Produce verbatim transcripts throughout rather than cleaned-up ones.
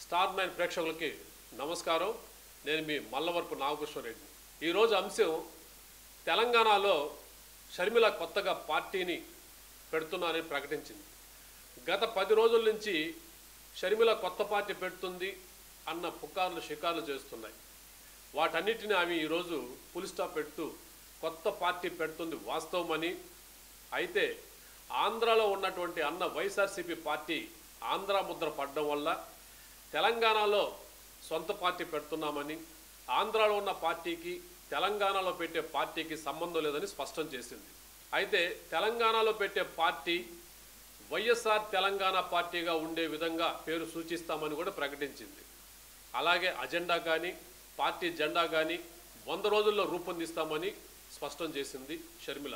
Star nine ప్రేక్షకులకి నమస్కారం. నేను మీ మల్లవరపు నాగకృష్ణారెడ్డి. ఈరోజు అంశం తెలంగాణలో షర్మిల కొత్తగా పార్టీని పెడుతున్నానని ప్రకటించింది. గత పది రోజుల నుంచి షర్మిల కొత్త పార్టీ పెడుతుంది అన్న పుకార్లు షికార్లు చేస్తున్నాయి. వాటన్నిటిని ఆమె ఈరోజు ఫుల్ స్టాప్ పెడుతూ కొత్త పార్టీ పెడుతుంది వాస్తవమని, అయితే ఆంధ్రాలో ఉన్నటువంటి అన్న వైఎస్ఆర్సీపీ పార్టీ ఆంధ్ర ముద్ర పడడం వల్ల తెలంగాణలో సొంత పార్టీ పెడుతున్నామని, ఆంధ్రాలో ఉన్న పార్టీకి తెలంగాణలో పెట్టే పార్టీకి సంబంధం లేదని స్పష్టం చేసింది. అయితే తెలంగాణలో పెట్టే పార్టీ వైఎస్ఆర్ తెలంగాణ పార్టీగా ఉండే విధంగా పేరు సూచిస్తామని కూడా ప్రకటించింది. అలాగే అజెండా కానీ పార్టీ జెండా కానీ వంద రోజుల్లో రూపొందిస్తామని స్పష్టం చేసింది షర్మిల.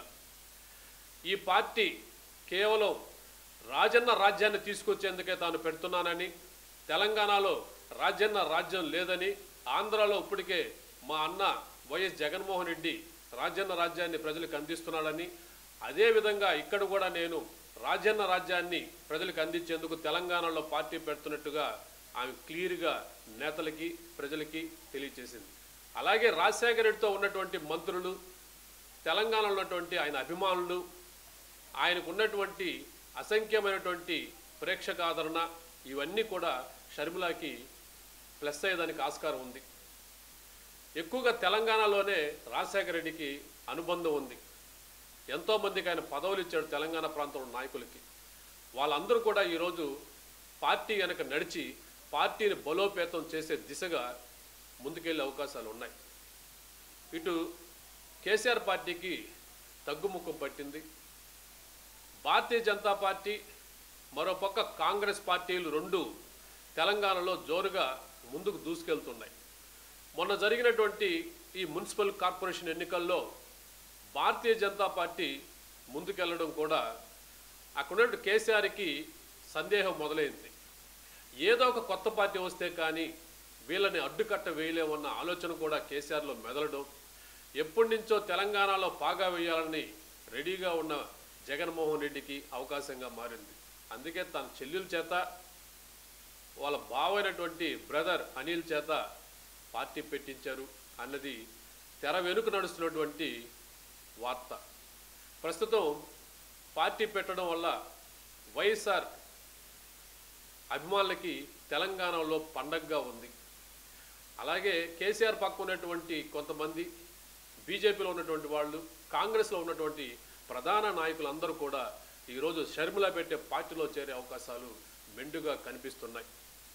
ఈ పార్టీ కేవలం రాజన్న రాజ్యాన్ని తీసుకొచ్చేందుకే తాను పెడుతున్నానని, తెలంగాణలో రాజన్న రాజ్యం లేదని, ఆంధ్రాలో ఇప్పటికే మా అన్న వైఎస్ జగన్మోహన్ రెడ్డి రాజన్న రాజ్యాన్ని ప్రజలకు అందిస్తున్నాడని, అదేవిధంగా ఇక్కడ కూడా నేను రాజన్న రాజ్యాన్ని ప్రజలకు అందించేందుకు తెలంగాణలో పార్టీ పెడుతున్నట్టుగా ఆమె క్లియర్గా నేతలకి ప్రజలకి తెలియజేసింది. అలాగే రాజశేఖర రెడ్డితో ఉన్నటువంటి మంత్రులు, తెలంగాణలో ఉన్నటువంటి ఆయన అభిమానులు, ఆయనకు ఉన్నటువంటి అసంఖ్యమైనటువంటి ప్రేక్షక ఆదరణ, ఇవన్నీ కూడా షర్మిలకి ప్లస్ అయ్యేదానికి ఆస్కారం ఉంది. ఎక్కువగా తెలంగాణలోనే రాజశేఖర రెడ్డికి అనుబంధం ఉంది. ఎంతోమందికి ఆయన పదవులు ఇచ్చాడు తెలంగాణ ప్రాంతంలో నాయకులకి. వాళ్ళందరూ కూడా ఈరోజు పార్టీ వెనక నడిచి పార్టీని బలోపేతం చేసే దిశగా ముందుకెళ్ళే అవకాశాలు ఉన్నాయి. ఇటు కేసీఆర్ పార్టీకి తగ్గుముఖం పట్టింది. భారతీయ జనతా పార్టీ, మరోపక్క కాంగ్రెస్ పార్టీలు రెండు తెలంగాణలో జోరుగా ముందుకు దూసుకెళ్తున్నాయి. మొన్న జరిగినటువంటి ఈ మున్సిపల్ కార్పొరేషన్ ఎన్నికల్లో భారతీయ జనతా పార్టీ ముందుకెళ్లడం కూడా అక్కడ కేసీఆర్కి సందేహం మొదలైంది. ఏదో ఒక కొత్త పార్టీ వస్తే కానీ వీళ్ళని అడ్డుకట్ట వేయలేమన్న ఆలోచన కూడా కేసీఆర్లో మెదలడం, ఎప్పటి నుంచో తెలంగాణలో పాగా వేయాలని రెడీగా ఉన్న జగన్మోహన్ రెడ్డికి అవకాశంగా మారింది. అందుకే తన చెల్లెల చేత, వాళ్ళ బావైనటువంటి బ్రదర్ అనిల్ చేత పార్టీ పెట్టించారు అన్నది తెర వెనుక నడుస్తున్నటువంటి వార్త. ప్రస్తుతం పార్టీ పెట్టడం వల్ల వైఎస్ఆర్ అభిమానులకి తెలంగాణలో పండగగా ఉంది. అలాగే కేసీఆర్ పక్క ఉన్నటువంటి కొంతమంది, బీజేపీలో ఉన్నటువంటి వాళ్ళు, కాంగ్రెస్లో ఉన్నటువంటి ప్రధాన నాయకులందరూ కూడా ఈరోజు షర్మిల పెట్టే పార్టీలో చేరే అవకాశాలు మెండుగా కనిపిస్తున్నాయి.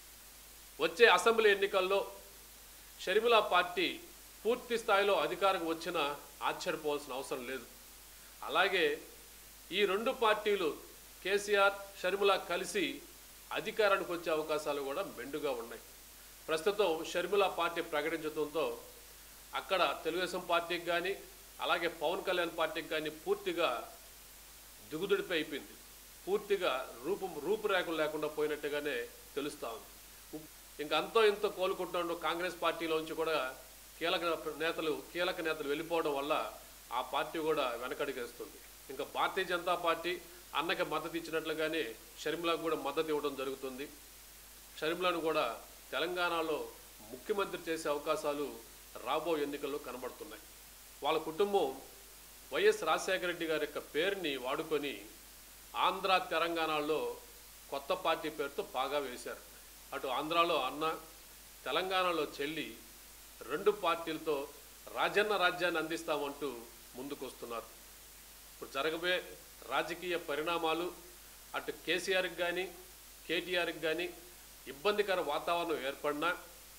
వచ్చే అసెంబ్లీ ఎన్నికల్లో షర్మిల పార్టీ పూర్తి స్థాయిలో అధికారం వచ్చినా ఆశ్చర్యపోవాల్సిన అవసరం లేదు. అలాగే ఈ రెండు పార్టీలు కేసీఆర్ షర్మిల కలిసి అధికారానికి వచ్చే అవకాశాలు కూడా మెండుగా ఉన్నాయి. ప్రస్తుతం షర్మిల పార్టీ ప్రకటించడంతో అక్కడ తెలుగుదేశం పార్టీకి కానీ అలాగే పవన్ కళ్యాణ్ పార్టీకి కానీ పూర్తిగా దిగుదుడిపై అయిపోయింది. పూర్తిగా రూపం రూపురేఖలు లేకుండా పోయినట్టుగానే తెలుస్తూ ఉంది. ఇంకా అంతో ఇంతో కోలుకుంటున్న కాంగ్రెస్ పార్టీలోంచి కూడా కీలక నేతలు కీలక నేతలు వెళ్ళిపోవడం వల్ల ఆ పార్టీ కూడా వెనకడిగేస్తుంది. ఇంకా భారతీయ జనతా పార్టీ అన్నకి మద్దతు ఇచ్చినట్లుగానే షర్మిలకు కూడా మద్దతు ఇవ్వడం జరుగుతుంది. షర్మిలను కూడా తెలంగాణలో ముఖ్యమంత్రి చేసే అవకాశాలు రాబో ఎన్నికల్లో కనబడుతున్నాయి. వాళ్ళ కుటుంబం వైఎస్ రాజశేఖర రెడ్డి గారి యొక్క పేరుని వాడుకొని ఆంధ్ర తెలంగాణలో కొత్త పార్టీ పేరుతో పాగా వేశారు. అటు ఆంధ్రాలో అన్న, తెలంగాణలో చెల్లి, రెండు పార్టీలతో రాజన్న రాజ్యాన్ని అందిస్తామంటూ ముందుకు వస్తున్నారు. ఇప్పుడు జరగబోయే రాజకీయ పరిణామాలు అటు కేసీఆర్కి కానీ కేటీఆర్కి కానీ ఇబ్బందికర వాతావరణం ఏర్పడినా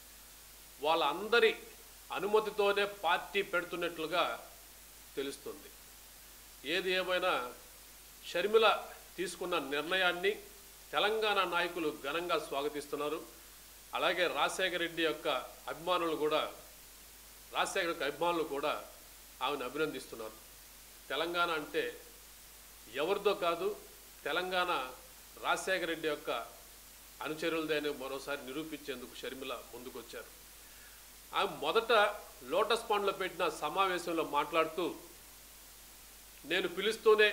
వాళ్ళందరి అనుమతితోనే పార్టీ పెడుతున్నట్లుగా తెలుస్తుంది. ఏది ఏమైనా షర్మిల తీసుకున్న నిర్ణయాన్ని తెలంగాణ నాయకులు ఘనంగా స్వాగతిస్తున్నారు. అలాగే రాజశేఖర రెడ్డి యొక్క అభిమానులు కూడా రాజశేఖర యొక్క అభిమానులు కూడా ఆమెను అభినందిస్తున్నారు. తెలంగాణ అంటే ఎవరిదో కాదు, తెలంగాణ రాజశేఖర రెడ్డి యొక్క అనుచరులదని మరోసారి నిరూపించేందుకు షర్మిల ముందుకొచ్చారు. ఆమె మొదట లోటస్ పాండ్లో పెట్టిన సమావేశంలో మాట్లాడుతూ, నేను పిలుస్తూనే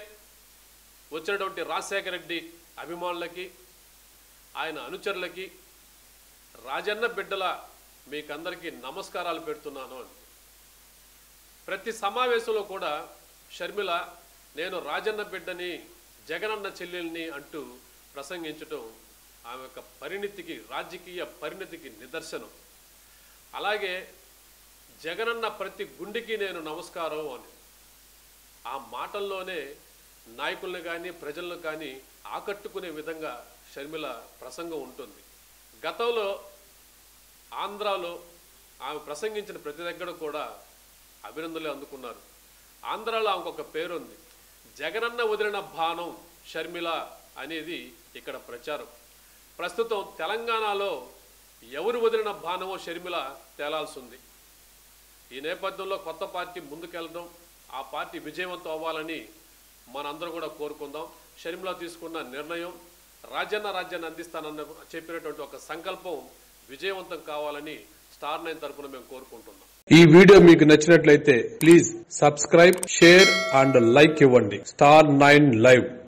వచ్చినటువంటి రాజశేఖర రెడ్డి అభిమానులకి ఆయన అనుచరులకి రాజన్న బిడ్డల మీకందరికీ నమస్కారాలు పెడుతున్నాను అని. ప్రతి సమావేశంలో కూడా షర్మిల నేను రాజన్న బిడ్డని, జగనన్న చెల్లెల్ని అంటూ ప్రసంగించడం ఆమె యొక్క పరిణితికి, రాజకీయ పరిణితికి నిదర్శనం. అలాగే జగనన్న ప్రతి గుండెకి నేను నమస్కారం అని ఆ మాటల్లోనే నాయకుల్ని కానీ ప్రజలను కానీ ఆకట్టుకునే విధంగా షర్మిల ప్రసంగం ఉంటుంది. గతంలో ఆంధ్రాలో ఆమె ప్రసంగించిన ప్రతి దగ్గర కూడా అభినందనలు అందుకున్నారు. ఆంధ్రాలో ఆమెకు ఒక పేరుంది, జగనన్న వదిలిన బాణం షర్మిల అనేది ఇక్కడ ప్రచారం. ప్రస్తుతం తెలంగాణలో ఎవరు వదిలిన బాణమో షర్మిల తేలాల్సి ఉంది. ఈ నేపథ్యంలో కొత్త పార్టీ ముందుకెళ్ళడం, ఆ పార్టీ విజయవంతం అవ్వాలని మనందరూ కూడా కోరుకుందాం. షర్మిల తీసుకున్న నిర్ణయం, రాజన్న రాజ్యాన్ని అందిస్తానన్న చెప్పినటువంటి ఒక సంకల్పం విజయవంతం కావాలని స్టార్ నైన్ తరఫున మేము కోరుకుంటున్నాం. ఈ వీడియో మీకు నచ్చినట్లయితే please subscribe, share and like ఇవ్వండి. Star nine live.